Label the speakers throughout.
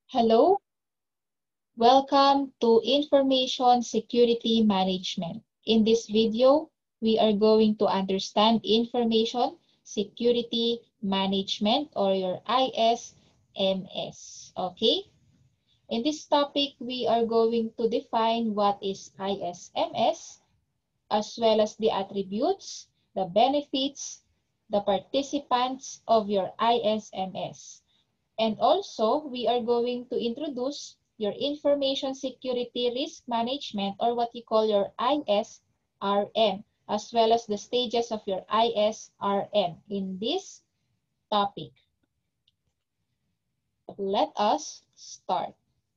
Speaker 1: Hello, welcome to Information Security Management. In this video, we are going to understand Information Security Management or your ISMS. Okay? In this topic, we are going to define what is ISMS as well as the attributes, the benefits, the participants of your ISMS. And also, we are going to introduce your information security risk management or what you call your ISRM, as well as the stages of your ISRM in this topic. Let us start.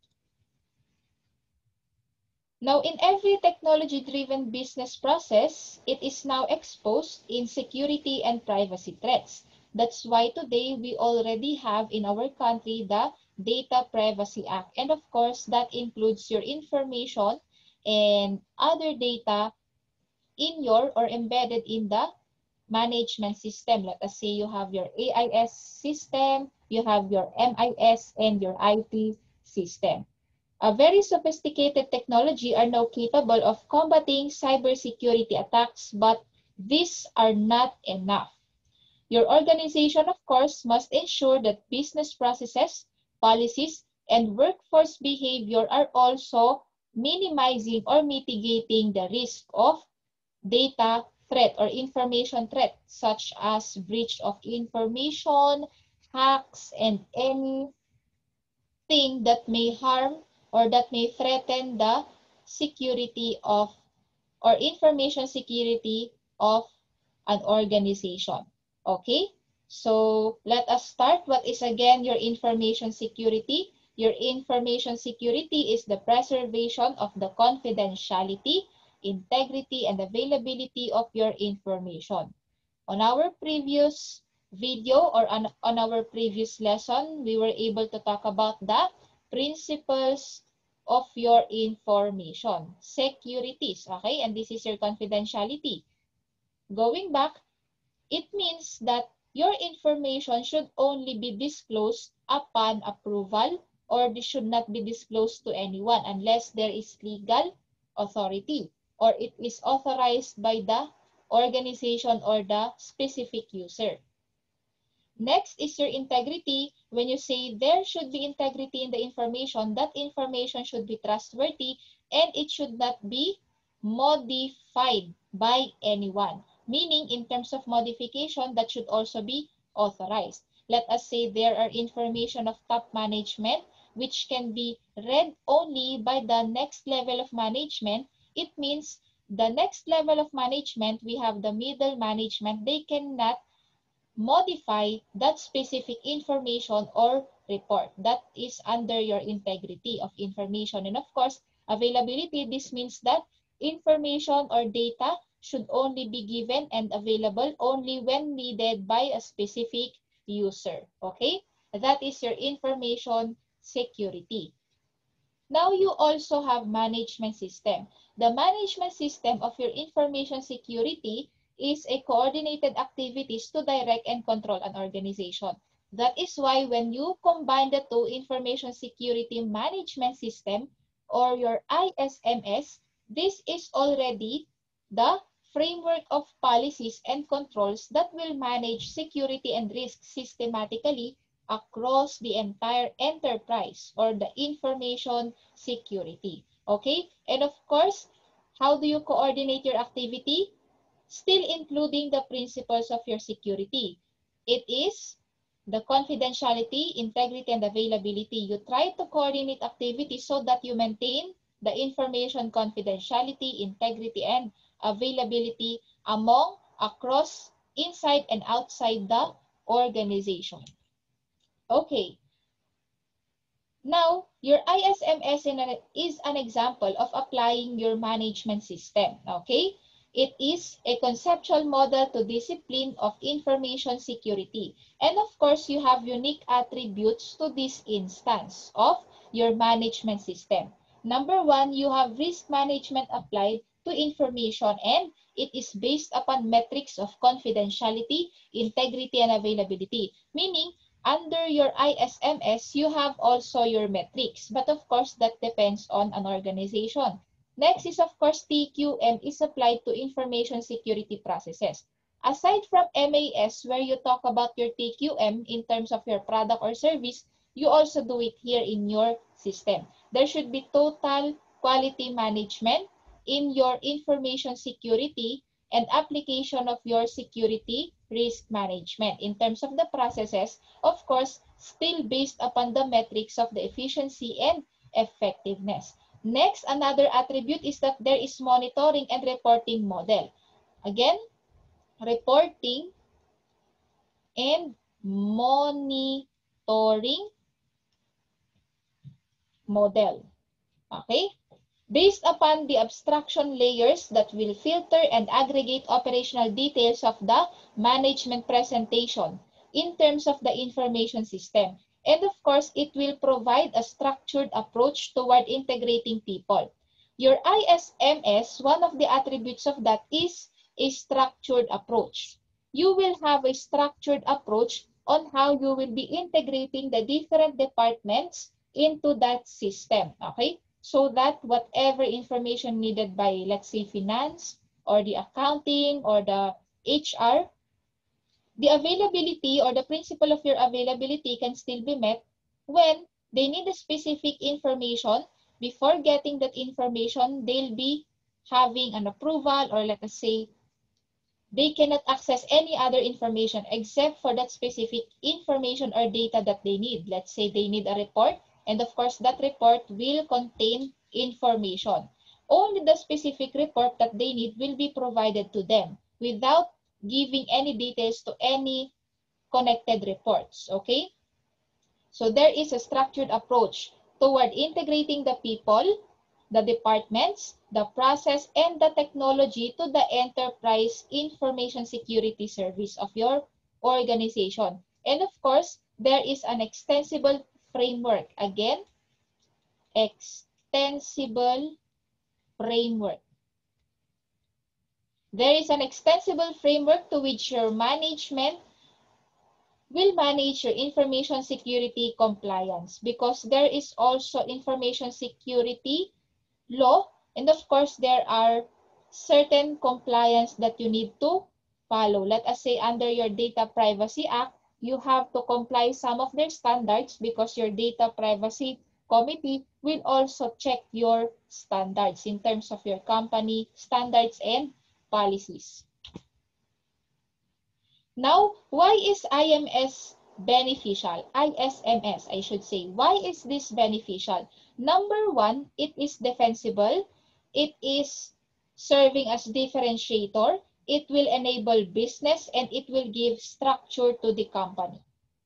Speaker 1: Now, in every technology-driven business process, it is now exposed in security and privacy threats. That's why today we already have in our country the Data Privacy Act. And of course, that includes your information and other data in your or embedded in the management system. Let us say you have your AIS system, you have your MIS, and your IT system. A very sophisticated technology are now capable of combating cybersecurity attacks, but these are not enough. Your organization, of course, must ensure that business processes, policies, and workforce behavior are also minimizing or mitigating the risk of data threat or information threat, such as breach of information, hacks, and anything that may harm or that may threaten the security of or information security of an organization. Okay? So let us start. What is again your information security? Your information security is the preservation of the confidentiality, integrity, and availability of your information. On our previous video or on our previous lesson, we were able to talk about the principles of your information, securities, okay? And this is your confidentiality. Going back, it means that your information should only be disclosed upon approval or this should not be disclosed to anyone unless there is legal authority or it is authorized by the organization or the specific user. Next is your integrity. When you say there should be integrity in the information, that information should be trustworthy and it should not be modified by anyone. Meaning, in terms of modification, that should also be authorized. Let us say there are information of top management which can be read only by the next level of management. It means the next level of management, we have the middle management, they cannot modify that specific information or report. That is under your integrity of information. And of course, availability, this means that information or data should only be given and available only when needed by a specific user. Okay? That is your information security. Now you also have management system. The management system of your information security is a coordinated activities to direct and control an organization. That is why when you combine the two information security management system or your ISMS, this is already the framework of policies and controls that will manage security and risk systematically across the entire enterprise or the information security. Okay? And of course, how do you coordinate your activity? Still including the principles of your security. It is the confidentiality, integrity, and availability. You try to coordinate activities so that you maintain the information confidentiality, integrity, and availability among, across, inside, and outside the organization. Okay. Now, your ISMS is an example of applying your management system. Okay? It is a conceptual model to discipline of information security. And of course, you have unique attributes to this instance of your management system. Number one, you have risk management applied to information and it is based upon metrics of confidentiality, integrity, and availability. Meaning, under your ISMS, you have also your metrics. But of course, that depends on an organization. Next is, of course, TQM is applied to information security processes. Aside from MAS, where you talk about your TQM in terms of your product or service, you also do it here in your system. There should be total quality management in your information security and application of your security risk management in terms of the processes, of course, still based upon the metrics of the efficiency and effectiveness. Next, another attribute is that there is monitoring and reporting model. Again, reporting and monitoring model. Okay? Based upon the abstraction layers that will filter and aggregate operational details of the management presentation in terms of the information system. And of course, it will provide a structured approach toward integrating people. Your ISMS, one of the attributes of that is a structured approach. You will have a structured approach on how you will be integrating the different departments into that system. Okay? So that whatever information needed by, let's say, finance or the accounting or the HR, the availability or the principle of your availability can still be met when they need a specific information. Before getting that information, they'll be having an approval, or let us say, they cannot access any other information except for that specific information or data that they need. Let's say they need a report, and of course that report will contain information. Only the specific report that they need will be provided to them without giving any details to any connected reports. Okay? So there is a structured approach toward integrating the people, the departments, the process, and the technology to the enterprise information security service of your organization. And of course, there is an extensible framework. Again, extensible framework. There is an extensible framework to which your management will manage your information security compliance, because there is also information security law, and of course there are certain compliance that you need to follow. Let us say under your Data Privacy Act, you have to comply some of their standards because your Data Privacy Committee will also check your standards in terms of your company standards and policies. Now, why is IMS beneficial? ISMS, I should say. Why is this beneficial? Number one, it is defensible. It is serving as differentiator. It will enable business, and it will give structure to the company.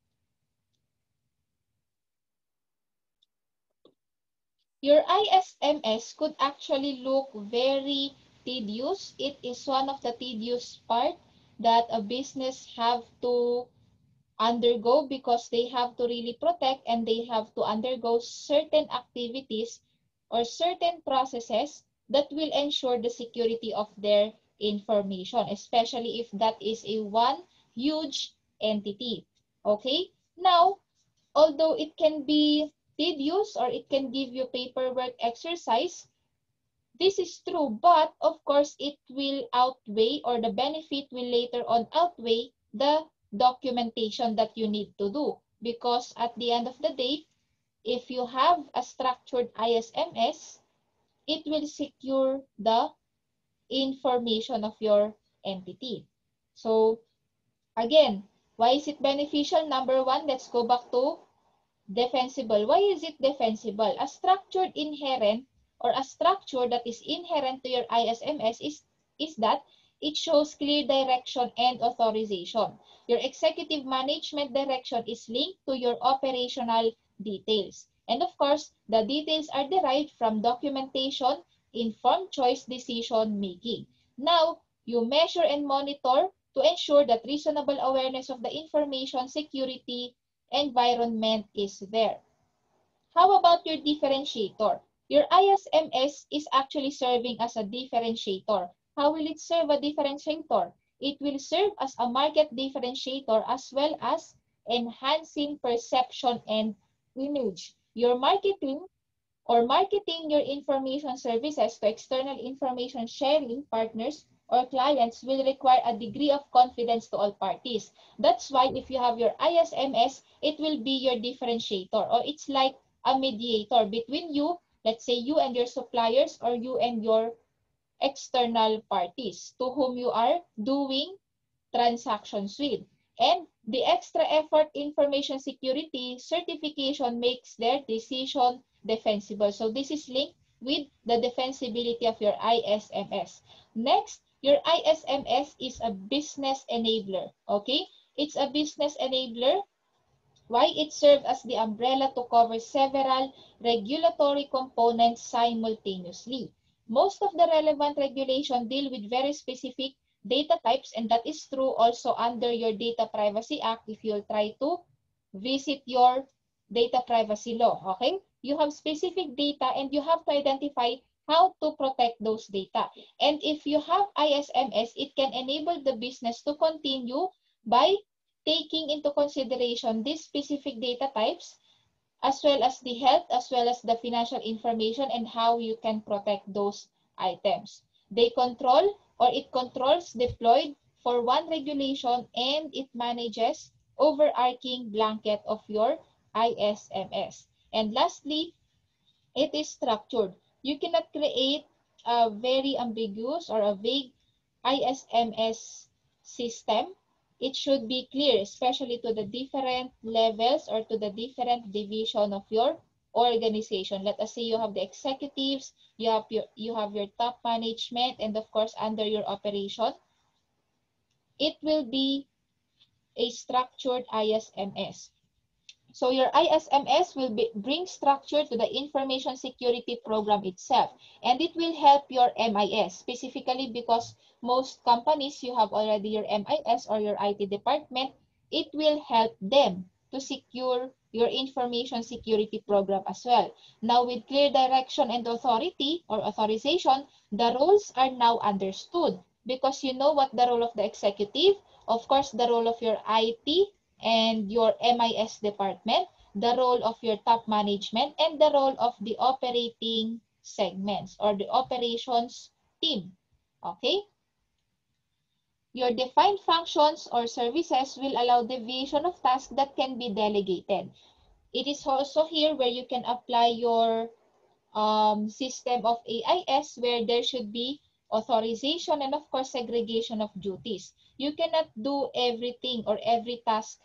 Speaker 1: Your ISMS could actually look very tedious. It is one of the tedious part that a business have to undergo, because they have to really protect and they have to undergo certain activities or certain processes that will ensure the security of their information, especially if that is a one huge entity. Okay? Now, although it can be tedious or it can give you paperwork exercise, this is true, but of course it will outweigh, or the benefit will later on outweigh the documentation that you need to do. Because at the end of the day, if you have a structured ISMS, it will secure the information of your entity. So again, why is it beneficial? Number one, let's go back to defensible. Why is it defensible? A structured inherent, or a structure that is inherent to your ISMS is that it shows clear direction and authorization. Your executive management direction is linked to your operational details. And of course, the details are derived from documentation, informed choice decision making. Now, you measure and monitor to ensure that reasonable awareness of the information security environment is there. How about your differentiator? Your ISMS is actually serving as a differentiator. How will it serve a differentiator? It will serve as a market differentiator as well as enhancing perception and image. Your marketing your information services to external information sharing partners or clients will require a degree of confidence to all parties. That's why if you have your ISMS, it will be your differentiator, or it's like a mediator between you, let's say you and your suppliers, or you and your external parties to whom you are doing transactions with. And the extra effort information security certification makes their decision defensible. So this is linked with the defensibility of your ISMS. Next, your ISMS is a business enabler. Okay? It's a business enabler. Why? It serves as the umbrella to cover several regulatory components simultaneously. Most of the relevant regulation deal with very specific data types, and that is true also under your Data Privacy Act if you'll try to visit your data privacy law. Okay? You have specific data and you have to identify how to protect those data. And if you have ISMS, it can enable the business to continue by taking into consideration these specific data types, as well as the health, as well as the financial information, and how you can protect those items. They control, or it controls deployed for one regulation, and it manages overarching blanket of your ISMS. And lastly, it is structured. You cannot create a very ambiguous or a vague ISMS system. It should be clear, especially to the different levels or to the different division of your organization. Let us say you have the executives, you have your top management, and of course under your operation, it will be a structured ISMS. So your ISMS will bring structure to the information security program itself, and it will help your MIS, specifically because most companies, you have already your MIS or your IT department. It will help them to secure your information security program as well. Now, with clear direction and authority or authorization, the roles are now understood because you know what the role of the executive, of course, the role of your IT and your MIS department, the role of your top management, and the role of the operating segments or the operations team. Okay? Your defined functions or services will allow division of tasks that can be delegated. It is also here where you can apply your system of AIS, where there should be authorization and of course segregation of duties. You cannot do everything or every task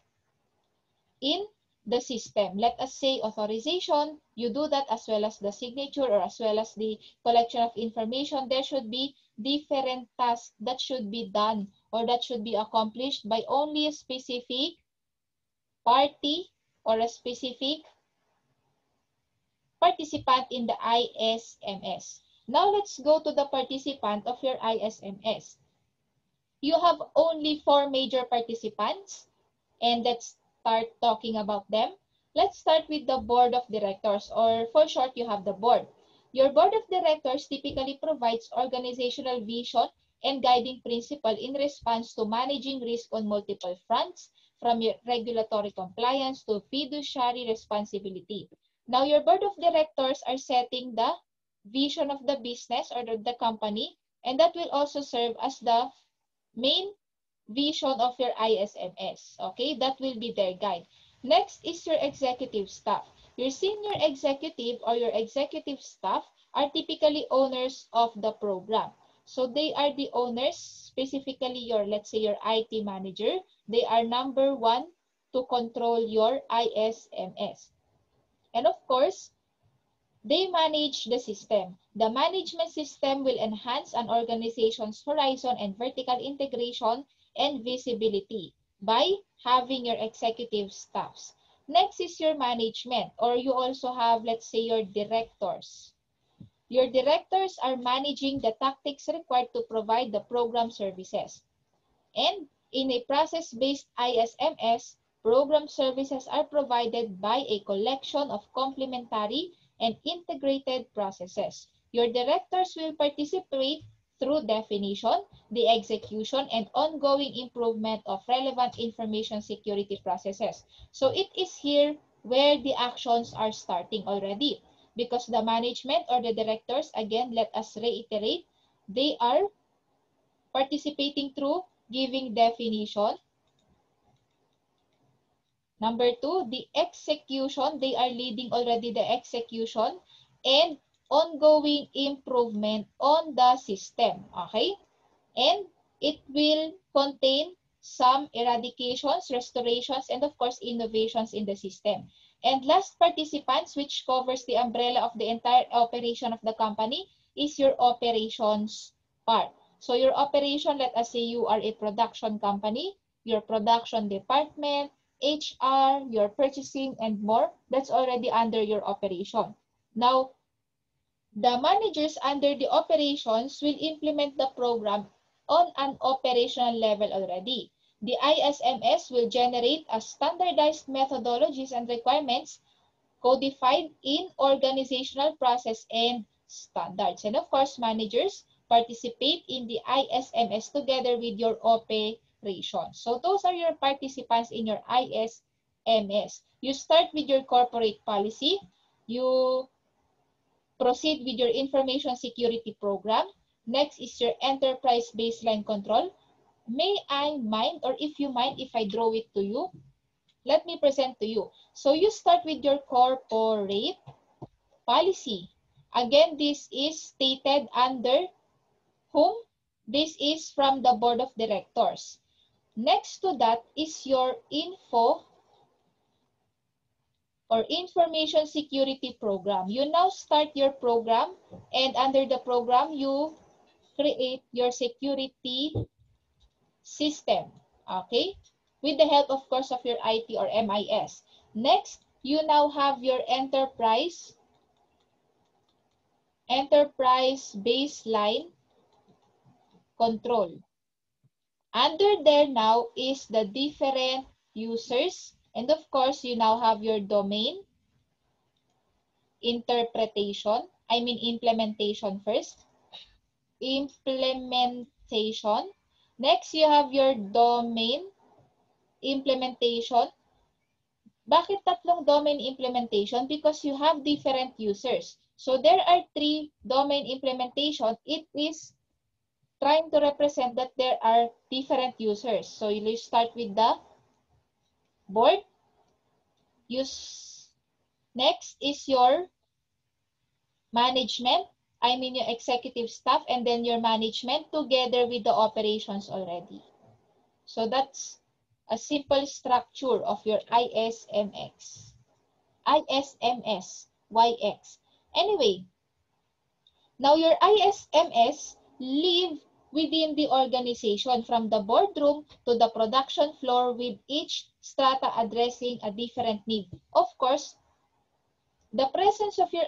Speaker 1: in the system. Let us say authorization, you do that as well as the signature or as well as the collection of information. There should be different tasks that should be done or that should be accomplished by only a specific party or a specific participant in the ISMS. Now let's go to the participant of your ISMS. You have only 4 major participants, and let's start talking about them. Let's start with the board of directors, or for short, you have the board. Your board of directors typically provides organizational vision and guiding principle in response to managing risk on multiple fronts, from your regulatory compliance to fiduciary responsibility. Now, your board of directors are setting the vision of the business or the company, and that will also serve as the main vision of your ISMS. Okay, that will be their guide. Next is your executive staff. Your senior executive or your executive staff are typically owners of the program. So they are the owners, specifically your, let's say your IT manager. They are number one to control your ISMS. And of course, they manage the system. The management system will enhance an organization's horizon and vertical integration and visibility by having your executive staffs. Next is your management, or you also have, let's say, your directors. Your directors are managing the tactics required to provide the program services. And in a process-based ISMS, program services are provided by a collection of complementary and integrated processes. Your directors will participate through definition, the execution, and ongoing improvement of relevant information security processes. So it is here where the actions are starting already, because the management or the directors, again, let us reiterate, they are participating through giving definition. Number two, the execution, they are leading already the execution, and ongoing improvement on the system. Okay? And it will contain some eradications, restorations, and of course, innovations in the system. And last participants, which covers the umbrella of the entire operation of the company, is your operations part. So your operation, let us say you are a production company, your production department, HR, your purchasing, and more, that's already under your operation. Now, the managers under the operations will implement the program on an operational level already. The ISMS will generate a standardized methodologies and requirements codified in organizational process and standards. And of course, managers participate in the ISMS together with your operations. So those are your participants in your ISMS. You start with your corporate policy. You proceed with your information security program. Next is your enterprise baseline control. May I mind, or if you mind, if I draw it to you? Let me present to you. So you start with your corporate policy. Again, this is stated under whom? This is from the board of directors. Next to that is your info or information security program. You now start your program, and under the program, you create your security system. Okay? With the help, of course, of your IT or MIS. Next, you now have your enterprise baseline control. Under there now is the different users, and of course, you now have your domain implementation first. Implementation. Next, you have your domain implementation. Bakit tatlong domain implementation? Because you have different users. So there are 3 domain implementation. It is trying to represent that there are different users. So you start with the board. Next is your management. Your executive staff, and then your management together with the operations already. So that's a simple structure of your ISMS, YX. Anyway, now your ISMS live within the organization from the boardroom to the production floor, with each strata addressing a different need. Of course, the presence of your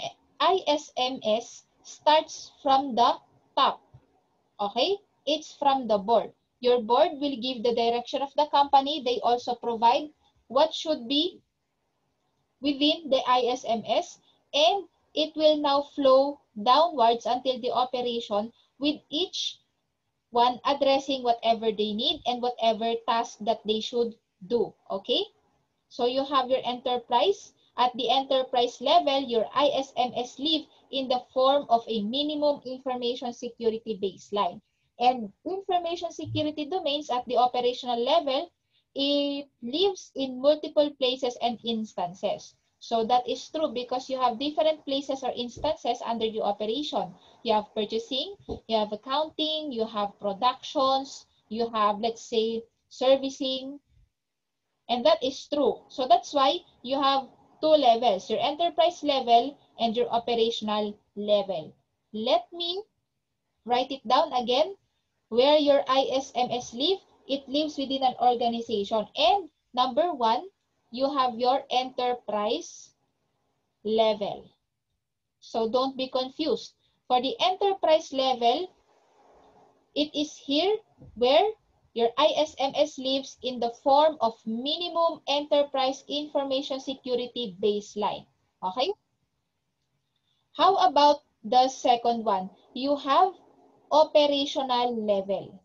Speaker 1: ISMS starts from the top. Okay? It's from the board. Your board will give the direction of the company. They also provide what should be within the ISMS, and it will now flow downwards until the operation, with each one addressing whatever they need and whatever task that they should do. Okay? So you have your enterprise. At the enterprise level, your ISMS live in the form of a minimum information security baseline. And information security domains at the operational level, it lives in multiple places and instances. So that is true because you have different places or instances under the operation. You have purchasing, you have accounting, you have productions, you have, let's say, servicing, and that is true. So that's why you have 2 levels, your enterprise level and your operational level. Let me write it down again. Where your ISMS live, it lives within an organization. And number 1, you have your enterprise level. So don't be confused. For the enterprise level, it is here where your ISMS lives in the form of minimum enterprise information security baseline. Okay? How about the second one? You have operational level.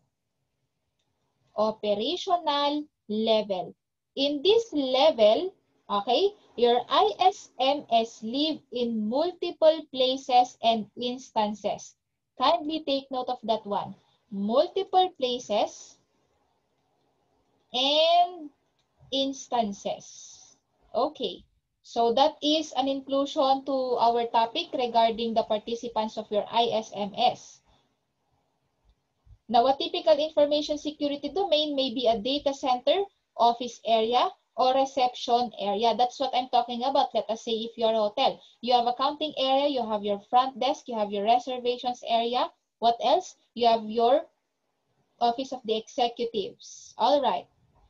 Speaker 1: Operational level. In this level, okay, your ISMS live in multiple places and instances. Kindly take note of that one. Multiple places and instances. Okay. So that is an inclusion to our topic regarding the participants of your ISMS. Now, a typical information security domain may be a data center, office area, or reception area. That's what I'm talking about. Let us say if you're a hotel, you have accounting area, you have your front desk, you have your reservations area. What else? You have your office of the executives. All right.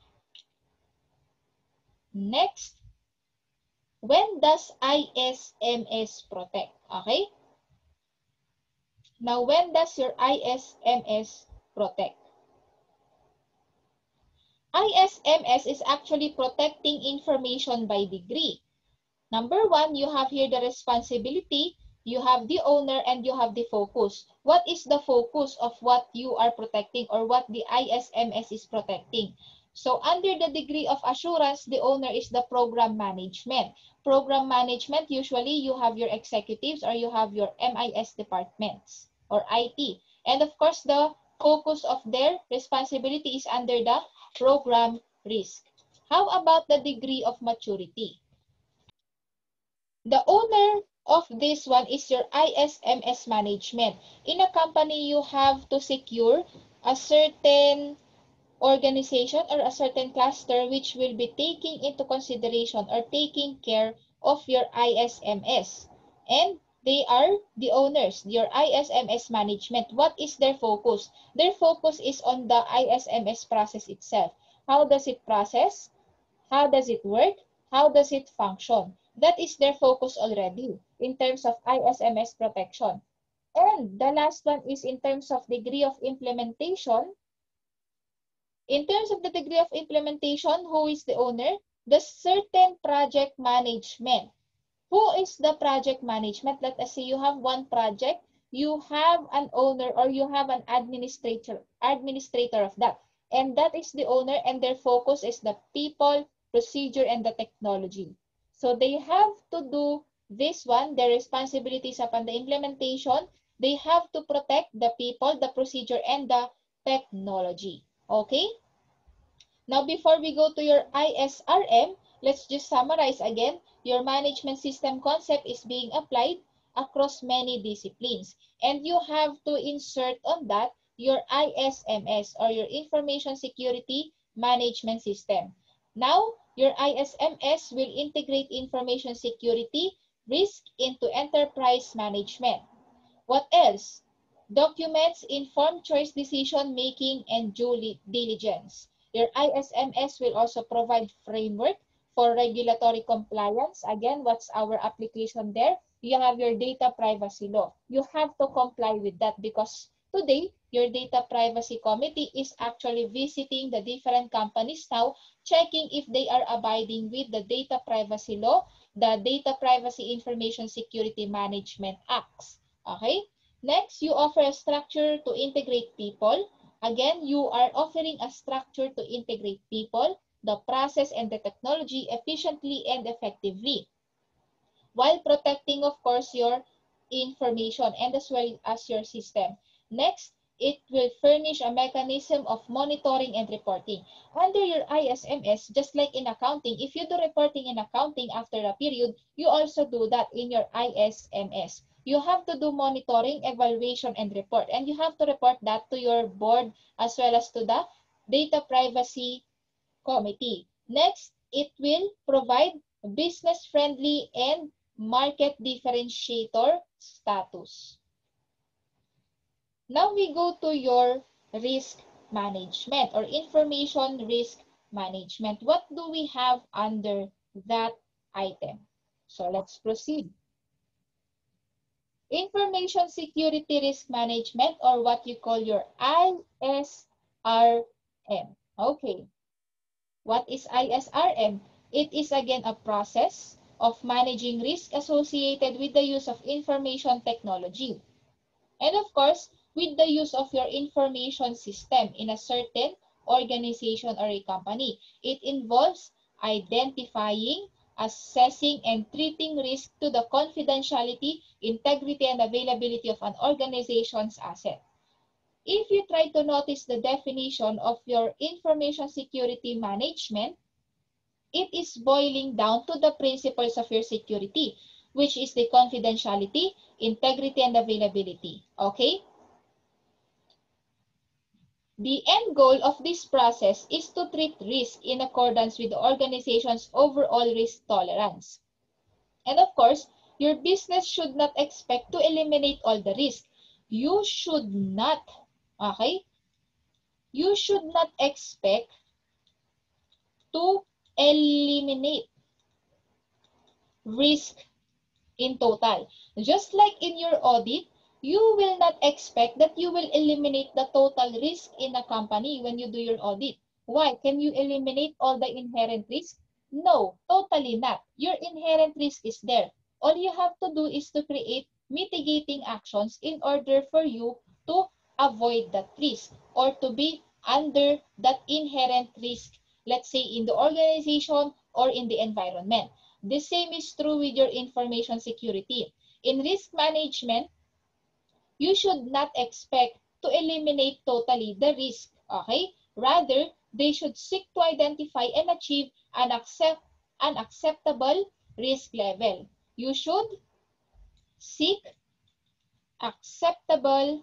Speaker 1: Next, when does ISMS protect? Okay? Now, when does your ISMS protect? ISMS is actually protecting information by degree. Number one, you have here the responsibility, you have the owner, and you have the focus. What is the focus of what you are protecting or what the ISMS is protecting? So under the degree of assurance, the owner is the program management. Program management, usually you have your executives or you have your MIS departments or IT. And of course, the focus of their responsibility is under the program risk. How about the degree of maturity? The owner of this one is your ISMS management. In a company, you have to secure a certain organization or a certain cluster which will be taking into consideration or taking care of your ISMS. And they are the owners, your ISMS management. What is their focus? Their focus is on the ISMS process itself. How does it process? How does it work? How does it function? That is their focus already in terms of ISMS protection. And the last one is in terms of degree of implementation. In terms of the degree of implementation, who is the owner? The certain project management. Who is the project management? Let us say you have one project, you have an owner or you have an administrator of that. And that is the owner and their focus is the people, procedure, and the technology. So they have to do this one, their responsibilities upon the implementation. They have to protect the people, the procedure, and the technology. Okay? Now, before we go to your ISRM, let's just summarize again. Your management system concept is being applied across many disciplines. And you have to insert on that your ISMS or your Information Security Management System. Now, your ISMS will integrate information security risk into enterprise management. What else? Documents informed choice decision making and due diligence. Your ISMS will also provide framework for regulatory compliance. Again, what's our application there? You have your data privacy law. You have to comply with that because today, your data privacy committee is actually visiting the different companies now, checking if they are abiding with the data privacy law, the Data Privacy Information Security Management Acts. Okay? Next, you offer a structure to integrate people. Again, you are offering a structure to integrate people, the process, and the technology efficiently and effectively, while protecting, of course, your information and as well as your system. Next, it will furnish a mechanism of monitoring and reporting. Under your ISMS, just like in accounting, if you do reporting in accounting after a period, you also do that in your ISMS. You have to do monitoring, evaluation, and report. And you have to report that to your board as well as to the Data Privacy Committee. Next, it will provide business-friendly and market differentiator status. Now we go to your risk management or information risk management. What do we have under that item? So let's proceed. Information security risk management or what you call your ISRM. Okay. What is ISRM? It is again a process of managing risk associated with the use of information technology. And of course, with the use of your information system in a certain organization or a company. It involves identifying, assessing, and treating risk to the confidentiality, integrity, and availability of an organization's asset. If you try to notice the definition of your information security management, it is boiling down to the principles of your security, which is the confidentiality, integrity, and availability. Okay? The end goal of this process is to treat risk in accordance with the organization's overall risk tolerance. And of course, your business should not expect to eliminate all the risk. You should not, okay? You should not expect to eliminate risk in total. Just like in your audit, you will not expect that you will eliminate the total risk in a company when you do your audit. Why? Can you eliminate all the inherent risk? No, totally not. Your inherent risk is there. All you have to do is to create mitigating actions in order for you to avoid that risk or to be under that inherent risk, let's say in the organization or in the environment. The same is true with your information security. In risk management, you should not expect to eliminate totally the risk, okay? Rather, they should seek to identify and achieve an acceptable risk level. You should seek acceptable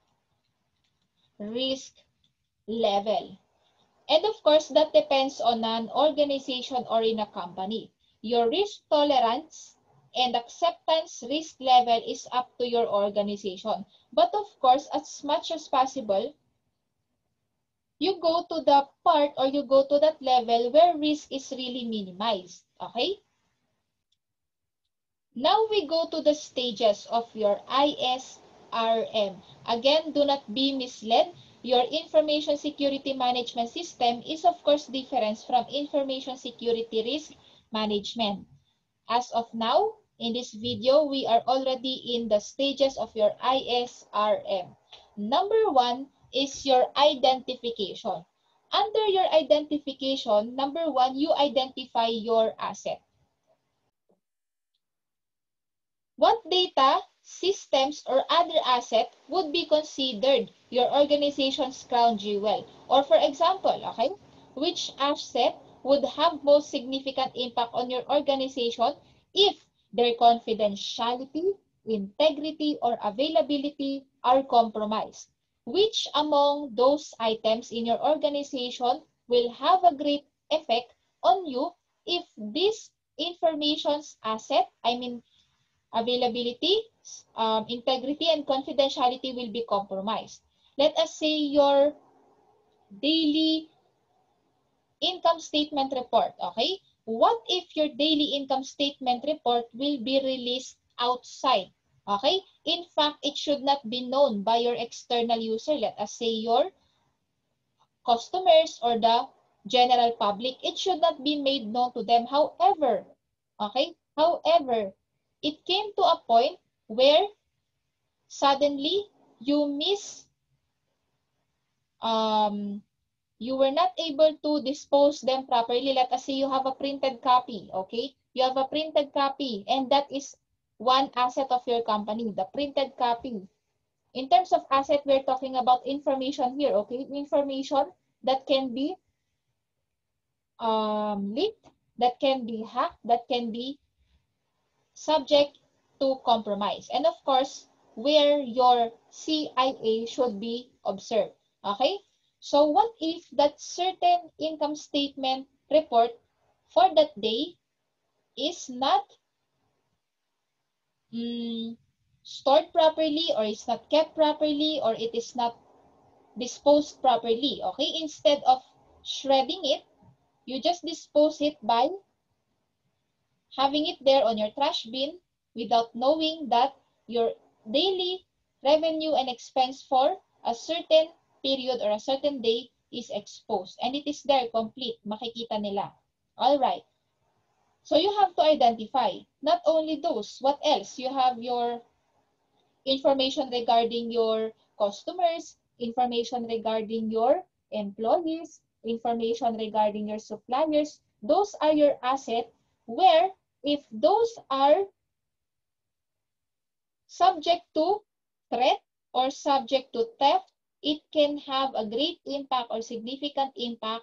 Speaker 1: risk level. And of course, that depends on an organization or in a company. Your risk tolerance and acceptance risk level is up to your organization. But of course, as much as possible, you go to the part or you go to that level where risk is really minimized. Okay? Now we go to the stages of your ISRM. Again, do not be misled. Your information security management system is of course different from information security risk management. As of now, in this video, we are already in the stages of your ISRM. Number 1 is your identification. Under your identification, number 1, you identify your asset. What data, systems, or other asset would be considered your organization's crown jewel? Or for example, okay, which asset would have most significant impact on your organization if their confidentiality, integrity, or availability are compromised? Which among those items in your organization will have a great effect on you if this information's asset, availability, integrity, and confidentiality will be compromised? Let us say your daily income statement report, okay? What if your daily income statement report will be released outside, okay? In fact, it should not be known by your external user, let us say your customers or the general public. It should not be made known to them. However, okay? However, it came to a point where suddenly you you were not able to dispose them properly. Let us say you have a printed copy, okay? You have a printed copy, and that is one asset of your company, the printed copy. In terms of asset, we're talking about information here, okay? Information that can be leaked, that can be hacked, that can be subject to compromise. And of course, where your CIA should be observed. Okay? So what if that certain income statement report for that day is not stored properly, or is not kept properly, or it is not disposed properly? Okay? Instead of shredding it, you just dispose it by having it there on your trash bin without knowing that your daily revenue and expense for a certain period or a certain day is exposed. And it is there complete. Makikita nila. Alright. So you have to identify not only those. What else? You have your information regarding your customers, information regarding your employees, information regarding your suppliers. Those are your assets where if those are subject to threat or subject to theft, it can have a great impact or significant impact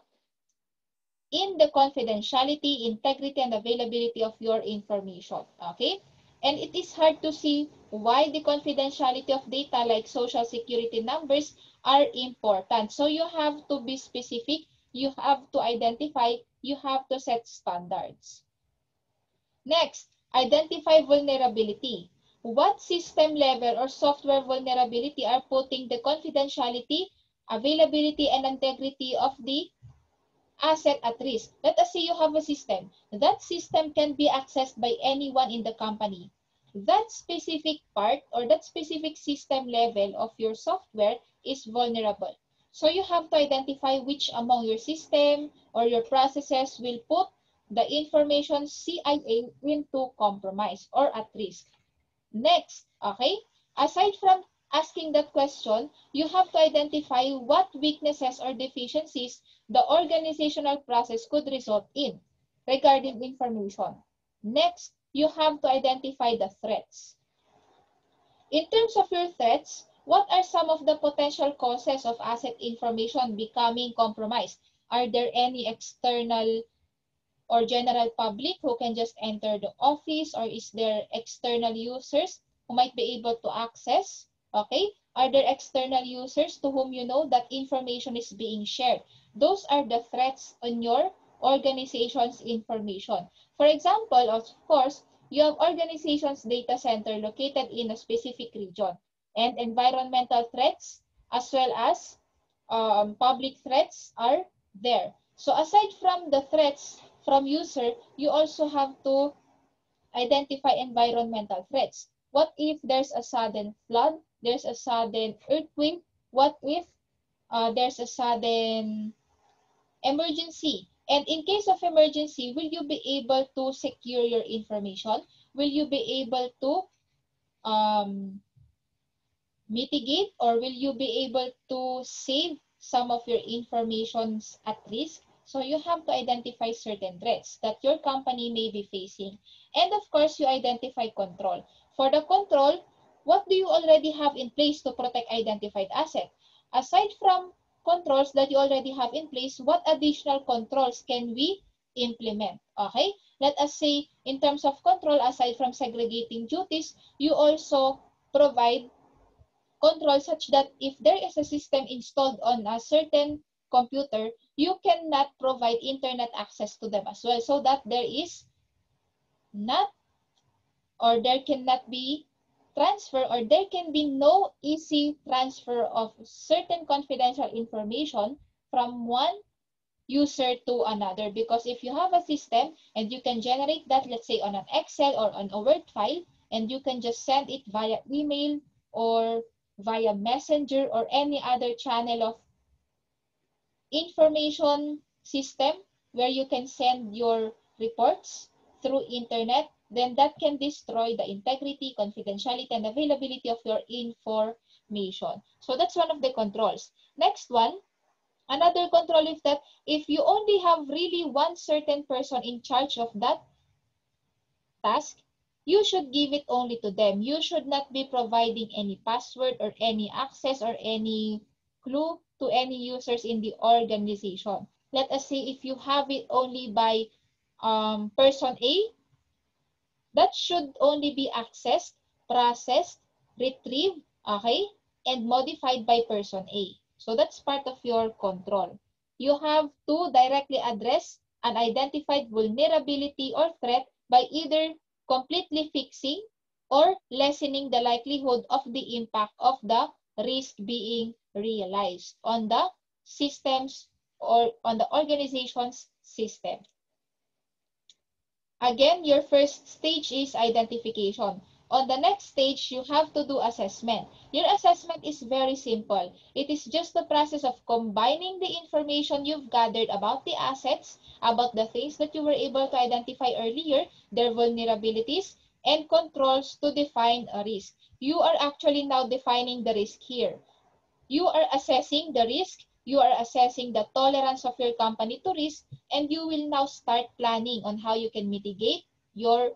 Speaker 1: in the confidentiality, integrity, and availability of your information. Okay? And it is hard to see why the confidentiality of data like social security numbers are important. So you have to be specific, you have to identify, you have to set standards. Next, identify vulnerability. What system level or software vulnerability are putting the confidentiality, availability, and integrity of the asset at risk? Let us say you have a system. That system can be accessed by anyone in the company. That specific part or that specific system level of your software is vulnerable. So you have to identify which among your system or your processes will put the information CIA into compromise or at risk. Next, okay? Aside from asking that question, you have to identify what weaknesses or deficiencies the organizational process could result in regarding information. Next, you have to identify the threats. In terms of your threats, what are some of the potential causes of asset information becoming compromised? Are there any external or general public who can just enter the office, or is there external users who might be able to access? Okay, are there external users to whom you know that information is being shared? Those are the threats on your organization's information. For example, of course, you have organization's data center located in a specific region, and environmental threats as well as public threats are there. So aside from the threats from user, you also have to identify environmental threats. What if there's a sudden flood? There's a sudden earthquake? What if there's a sudden emergency? And in case of emergency, will you be able to secure your information? Will you be able to mitigate, or will you be able to save some of your informations at risk? So you have to identify certain threats that your company may be facing. And of course, you identify control. For the control, what do you already have in place to protect identified asset? Aside from controls that you already have in place, what additional controls can we implement? Okay? Let us say, in terms of control, aside from segregating duties, you also provide control such that if there is a system installed on a certain computer, you cannot provide internet access to them as well, so that there is not, or there cannot be transfer, or there can be no easy transfer of certain confidential information from one user to another. Because if you have a system and you can generate that, let's say on an Excel or on a Word file, and you can just send it via email or via messenger or any other channel of information system where you can send your reports through internet, then that can destroy the integrity, confidentiality, and availability of your information. So that's one of the controls. Next one, another control is that if you only have really one certain person in charge of that task, you should give it only to them. You should not be providing any password or any access or any clue to any users in the organization. Let us say if you have it only by person A, that should only be accessed, processed, retrieved, okay, and modified by person A. So that's part of your control. You have to directly address an identified vulnerability or threat by either completely fixing or lessening the likelihood of the impact of the risk being realized on the systems or on the organization's system. Again, your first stage is identification. On the next stage, you have to do assessment. Your assessment is very simple. It is just the process of combining the information you've gathered about the assets, about the things that you were able to identify earlier, their vulnerabilities, and controls to define a risk. You are actually now defining the risk here. You are assessing the risk, you are assessing the tolerance of your company to risk, and you will now start planning on how you can mitigate your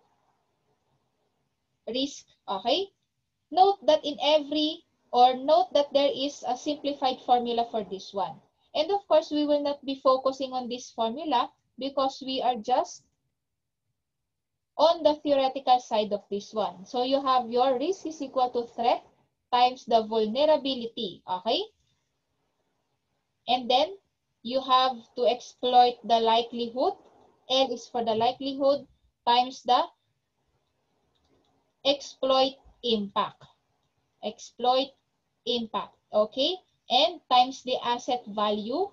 Speaker 1: risk. Okay? Note that note that there is a simplified formula for this one. And of course, we will not be focusing on this formula because we are just on the theoretical side of this one. So you have your risk is equal to threat times the vulnerability. Okay? And then you have to exploit the likelihood. L is for the likelihood times the exploit impact. Exploit impact. Okay? And times the asset value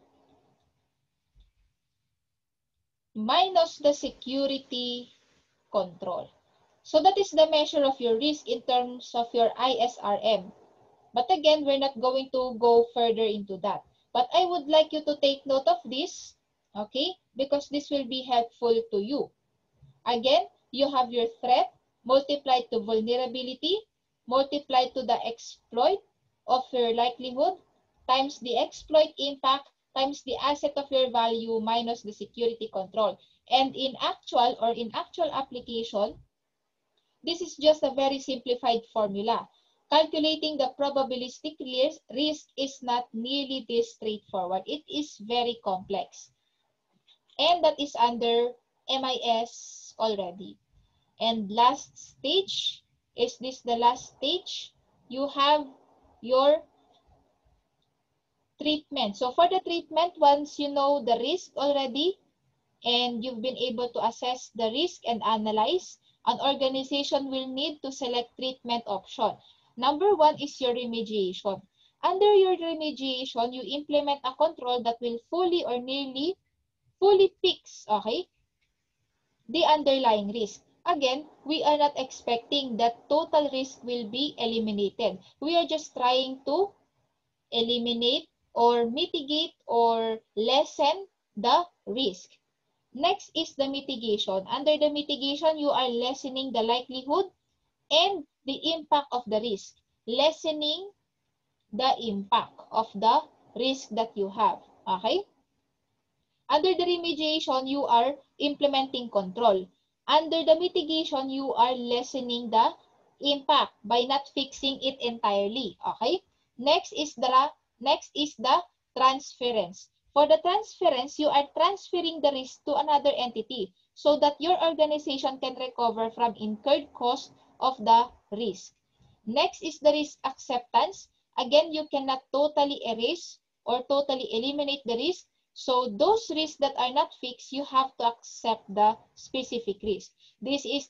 Speaker 1: minus the security control. So that is the measure of your risk in terms of your ISRM. But again, we're not going to go further into that. But I would like you to take note of this, okay? Because this will be helpful to you. Again, you have your threat multiplied to vulnerability, multiplied to the exploit of your likelihood, times the exploit impact, times the asset of your value minus the security control. And in actual application, this is just a very simplified formula. Calculating the probabilistic risk is not nearly this straightforward. It is very complex. And that is under MIS already. And last stage, is this the last stage? You have your treatment. So for the treatment, once you know the risk already, and you've been able to assess the risk and analyze, an organization will need to select treatment option. Number one is your remediation. Under your remediation, you implement a control that will fully or nearly fully fix, okay, the underlying risk. Again, we are not expecting that total risk will be eliminated. We are just trying to eliminate or mitigate or lessen the risk. Next is the mitigation. Under the mitigation, you are lessening the likelihood and the impact of the risk. Lessening the impact of the risk that you have. Okay? Under the remediation, you are implementing control. Under the mitigation, you are lessening the impact by not fixing it entirely. Okay? Next is the transference. For the transference, you are transferring the risk to another entity so that your organization can recover from incurred cost of the risk. Next is the risk acceptance. Again, you cannot totally erase or totally eliminate the risk. So those risks that are not fixed, you have to accept the specific risk. This is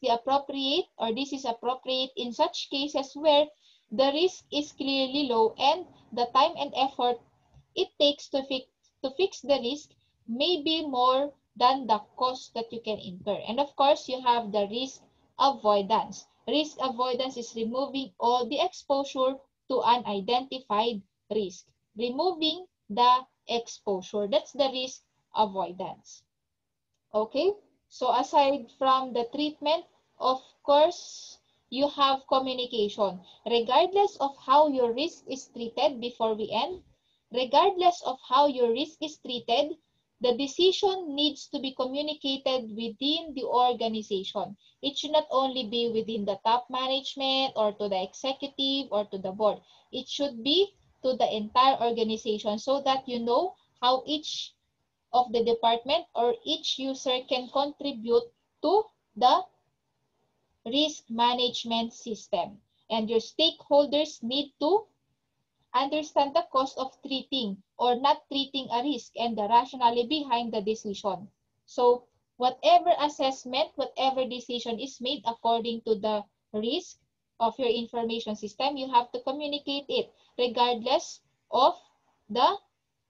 Speaker 1: appropriate in such cases where the risk is clearly low and the time and effort it takes to fix the risk may be more than the cost that you can incur. And of course, you have the risk avoidance. Risk avoidance is removing all the exposure to an identified risk. Removing the exposure. That's the risk avoidance. Okay? So aside from the treatment, of course, you have communication. Regardless of how your risk is treated before we end, regardless of how your risk is treated, the decision needs to be communicated within the organization. It should not only be within the top management or to the executive or to the board. It should be to the entire organization so that you know how each of the department or each user can contribute to the risk management system. And your stakeholders need to understand the cost of treating or not treating a risk and the rationale behind the decision. So whatever assessment, whatever decision is made according to the risk of your information system, you have to communicate it regardless of the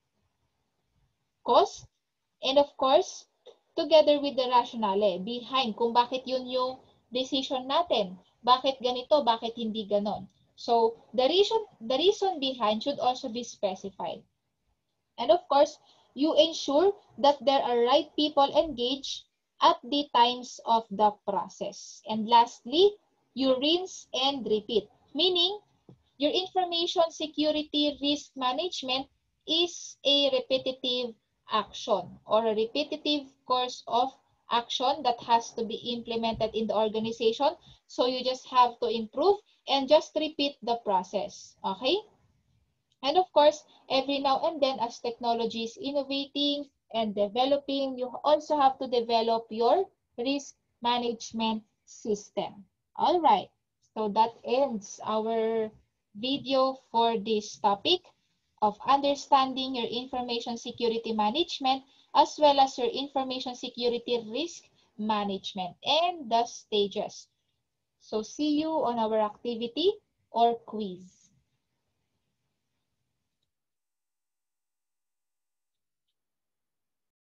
Speaker 1: cost and of course, together with the rationale behind kung bakit yun yung decision natin. Bakit ganito, bakit hindi ganon. So, the reason behind should also be specified. And of course, you ensure that there are right people engaged at the times of the process. And lastly, you rinse and repeat. Meaning, Your information security risk management is a repetitive action or a repetitive course of action that has to be implemented in the organization. So you just have to improve and just repeat the process. Okay? And of course, every now and then, as technology is innovating and developing, you also have to develop your risk management system. All right. So that ends our video for this topic of understanding your information security management as well as your information security risk management and the stages. So see you on our activity or quiz.